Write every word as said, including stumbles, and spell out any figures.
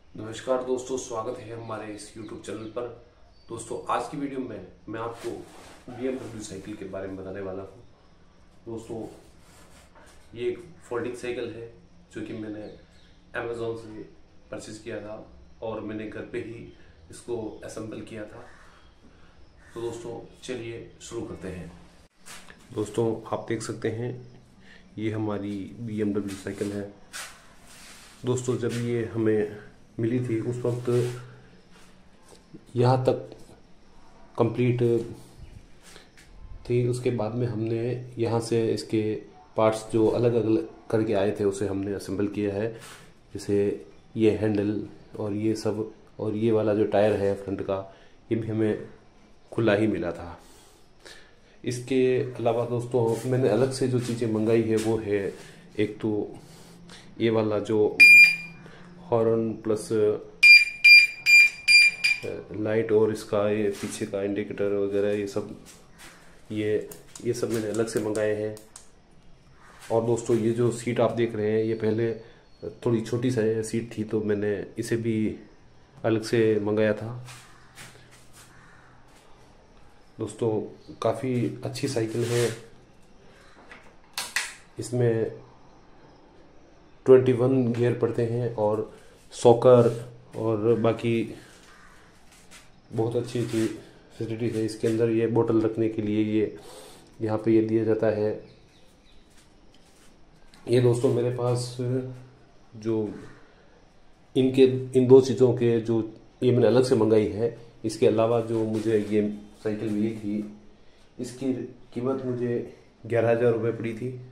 नमस्कार दोस्तों, स्वागत है हमारे इस यूट्यूब चैनल पर। दोस्तों, आज की वीडियो में मैं आपको बी एम डब्ल्यू साइकिल के बारे में बताने वाला हूँ। दोस्तों, ये एक फोल्डिंग साइकिल है जो कि मैंने अमेज़ॉन से परचेज किया था और मैंने घर पे ही इसको असेंबल किया था। तो दोस्तों, चलिए शुरू करते हैं। दोस्तों, आप देख सकते हैं ये हमारी बी एम डब्ल्यू साइकिल है। दोस्तों, जब ये हमें मिली थी उस वक्त यहाँ तक कंप्लीट थी। उसके बाद में हमने यहाँ से इसके पार्ट्स जो अलग अलग करके आए थे उसे हमने असेंबल किया है। जैसे ये हैंडल और ये सब, और ये वाला जो टायर है फ्रंट का, ये भी हमें खुला ही मिला था। इसके अलावा दोस्तों, मैंने अलग से जो चीज़ें मंगाई है वो है एक तो ये वाला जो हॉर्न प्लस लाइट और इसका ये पीछे का इंडिकेटर वगैरह, ये सब ये ये सब मैंने अलग से मंगाए हैं। और दोस्तों, ये जो सीट आप देख रहे हैं ये पहले थोड़ी छोटी सा सीट थी, तो मैंने इसे भी अलग से मंगाया था। दोस्तों, काफ़ी अच्छी साइकिल है। इसमें इक्कीस गियर पड़ते हैं और सॉकर और बाकी बहुत अच्छी अच्छी फैसिलिटी है इसके अंदर। ये बोतल रखने के लिए ये यहाँ पे ये दिया जाता है। ये दोस्तों मेरे पास जो इनके इन दो चीज़ों के जो ये मैंने अलग से मंगाई है, इसके अलावा जो मुझे ये साइकिल मिली थी इसकी कीमत मुझे ग्यारह हज़ार रुपये पड़ी थी।